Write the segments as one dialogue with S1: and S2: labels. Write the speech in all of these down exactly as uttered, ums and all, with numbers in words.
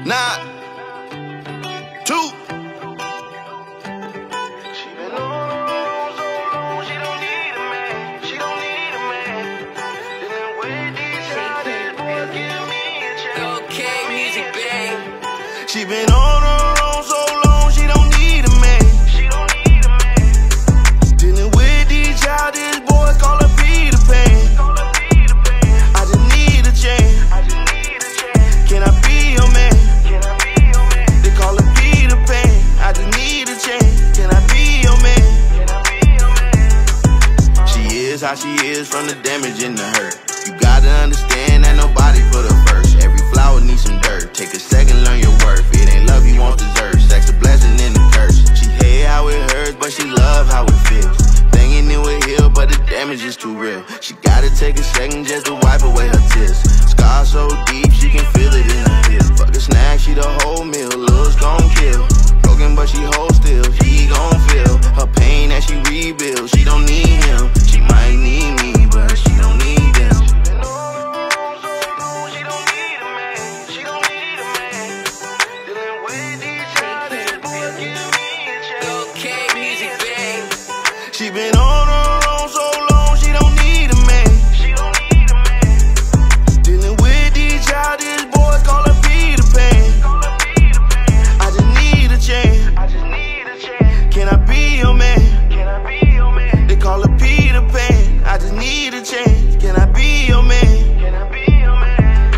S1: Nah. Two.
S2: She been on so long, she don't need a man. She don't need a man. Dealing with these childish boys, give me a chance.
S3: Okay, music, babe.
S1: She been on her own so long, she don't need a man.
S2: She don't need a man.
S1: Dealing with these childish boys, call her Peter Pan.
S2: Call her Peter Pan.
S1: I just need a chance.
S2: I just need a chance.
S1: Can I be your man?
S2: Can I be your man?
S1: They call her Peter Pan. I just need a chance. Can I be your man?
S2: Can I be your man?
S1: She is how she is from the damage and the hurt. You gotta understand that nobody put her first. Every flower needs some dirt. Take a second, learn your worth. It ain't love you want dessert. Sex a blessing and a curse. She hate how it hurts, but she love how it feels. Thinking it would heal, but the damage is too real. She gotta take a second just to wipe away her tears. Scar so deep, she can feel it in her ears. Fuck the snack, she the whole meal. Looks gon' kill. Broken, but she hold still. She gon' feel her pain as she rebuilds. She don't need him. She might need me, but she don't need them.
S2: Been on so long, she don't need a man. She don't need a man. Dealing with these childish boys, give me a chance.
S3: Okay, music, babe.
S1: She been on her own so long, she don't need a man.
S2: She don't need a man.
S1: Dealing with these childish boys, call her Peter Pan.
S2: Call her Peter Pan.
S1: I just need a chance.
S2: I just need a chance.
S1: Can I be your man?
S2: Can I be your man?
S1: They call her Peter Pan. I just need a chance. Can I be your man?
S2: Can I be your man?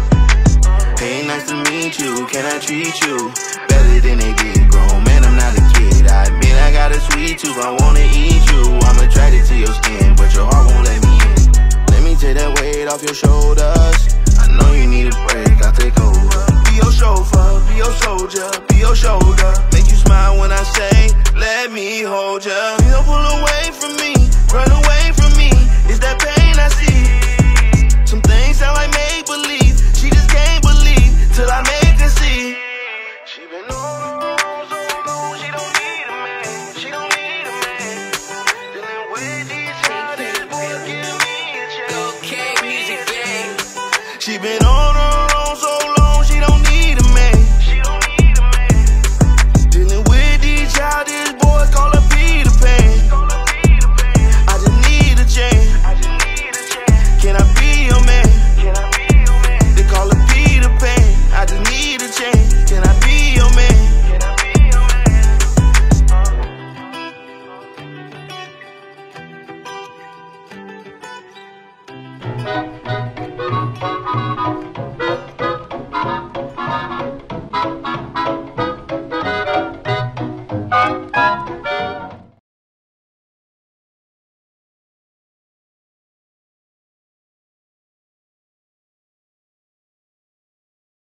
S1: Hey, nice to meet you. Can I treat you better than they did? Grown man, I'm not a kid. I admit I got a sweet tooth. I wanna eat you. I'm attracted to your skin, but your heart won't let me in. Let me take that weight off your shoulders. I know you need a break. I'll take over. Be your chauffeur, be your soldier, be your shoulder. Make you smile when I say, let me hold ya. You don't pull away from me, run away from me. It's that pain I see. Some things sound like make believe. She just can't believe till I make her see.
S2: She been on so long, she don't need a man. She don't need a man. Dealing with these childish boys, give me a chance.
S3: Okay, music, babe.
S1: She been on her own so long, she don't need a man.
S2: She don't need a man.
S1: Dealing with these childish boys, call her Peter Pan.
S2: Call her Peter Pan.
S1: I just need a chance.
S2: I just need a chance.
S1: Can I be your man?
S2: Can I be your man?
S1: They call her Peter Pan. I just need a chance. Can I be your man?
S2: Can I be your man?